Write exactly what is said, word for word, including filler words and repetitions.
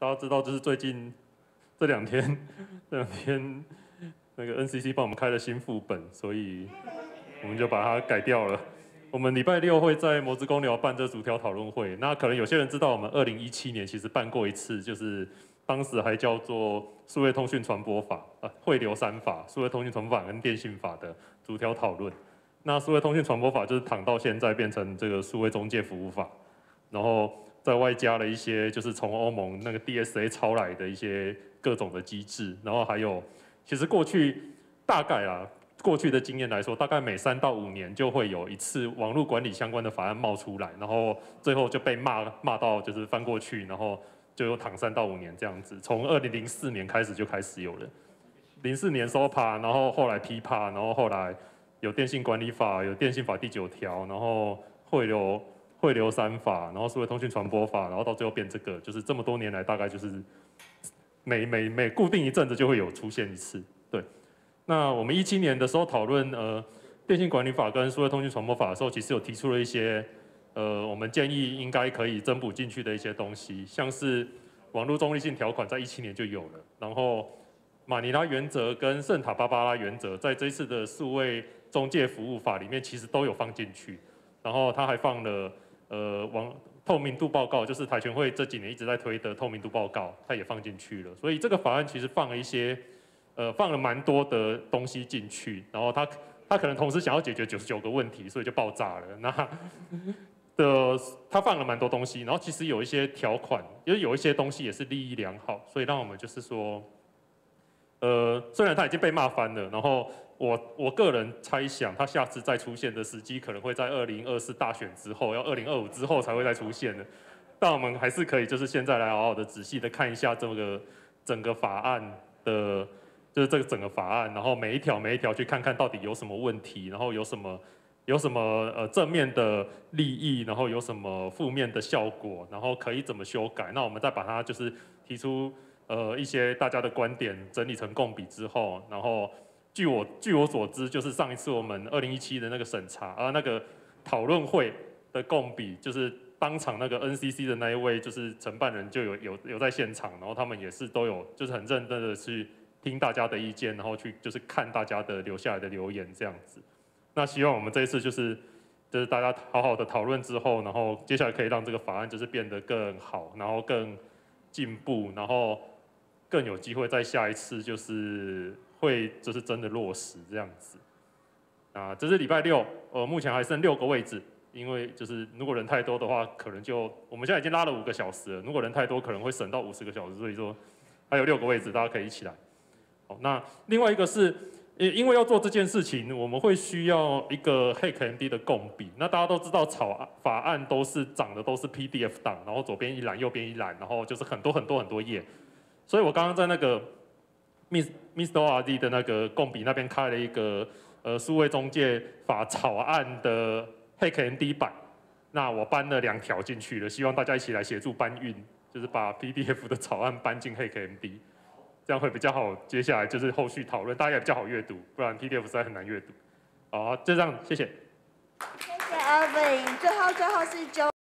大家知道，就是最近这两天这两天那个 N C C 帮我们开了新副本，所以我们就把它改掉了。我们礼拜六会在魔之公寮办这逐条讨论会。那可能有些人知道，我们二零一七年其实办过一次，就是当时还叫做数位通讯传播法啊，汇流三法、数位通讯传播法跟电信法的逐条讨论。那数位通讯传播法就是躺到现在变成这个数位中介服务法，然后再外加了一些就是从欧盟那个 D S A 抄来的一些各种的机制，然后还有其实过去大概啊。过去的经验来说，大概每三到五年就会有一次网络管理相关的法案冒出来，然后最后就被骂骂到就是翻过去，然后就有躺三到五年这样子。从二零零四年开始就开始有了，零四年 S O P A， 然后后来 P P A， 然后后来有电信管理法，有电信法第九条，然后汇流汇流三法，然后数位通讯传播法，然后到最后变这个，就是这么多年来大概就是每每每固定一阵子就会有出现一次，对。那我们一七年的时候讨论呃电信管理法跟数位通讯传播法的时候，其实有提出了一些呃我们建议应该可以增补进去的一些东西，像是网络中立性条款在一七年就有了，然后马尼拉原则跟圣塔芭芭拉原则在这一次的数位中介服务法里面其实都有放进去，然后它还放了呃网透明度报告，就是台全会这几年一直在推的透明度报告，它也放进去了，所以这个法案其实放了一些。呃，放了蛮多的东西进去，然后他他可能同时想要解决九十九个问题，所以就爆炸了。那的他放了蛮多东西，然后其实有一些条款，因为有一些东西也是利益良好，所以让我们就是说，呃，虽然他已经被骂翻了，然后我我个人猜想，他下次再出现的时机可能会在二零二四大选之后，要二零二五之后才会再出现的。但我们还是可以就是现在来好好的仔细的看一下这个整个法案的。就是这个整个法案，然后每一条每一条去看看到底有什么问题，然后有什么有什么呃正面的利益，然后有什么负面的效果，然后可以怎么修改。那我们再把它就是提出呃一些大家的观点，整理成共笔之后，然后据我据我所知，就是上一次我们二零一七的那个审查啊、呃、那个讨论会的共笔，就是当场那个 N C C 的那一位就是承办人就有有有在现场，然后他们也是都有就是很认真的去。听大家的意见，然后去就是看大家的留下来的留言这样子。那希望我们这一次就是就是大家好好的讨论之后，然后接下来可以让这个法案就是变得更好，然后更进步，然后更有机会在下一次就是会就是真的落实这样子。啊，这是礼拜六，呃，目前还剩六个位置，因为就是如果人太多的话，可能就我们现在已经拉了五个小时了，如果人太多可能会省到五十个小时，所以说还有六个位置，大家可以一起来。那另外一个是，因为要做这件事情，我们会需要一个 H A C M D 的共笔。那大家都知道，草法案都是长的都是 P D F 档，然后左边一栏，右边一栏，然后就是很多很多很多页。所以我刚刚在那个 Miss Miss O R D 的那个共笔那边开了一个呃数位中介法草案的 H A C M D 版，那我搬了两条进去了，希望大家一起来协助搬运，就是把 P D F 的草案搬进 H A C M D。这样会比较好，接下来就是后续讨论，大家也比较好阅读，不然 P D F 实在很难阅读。好，就这样，谢谢。 谢谢 Alvin，最后最后是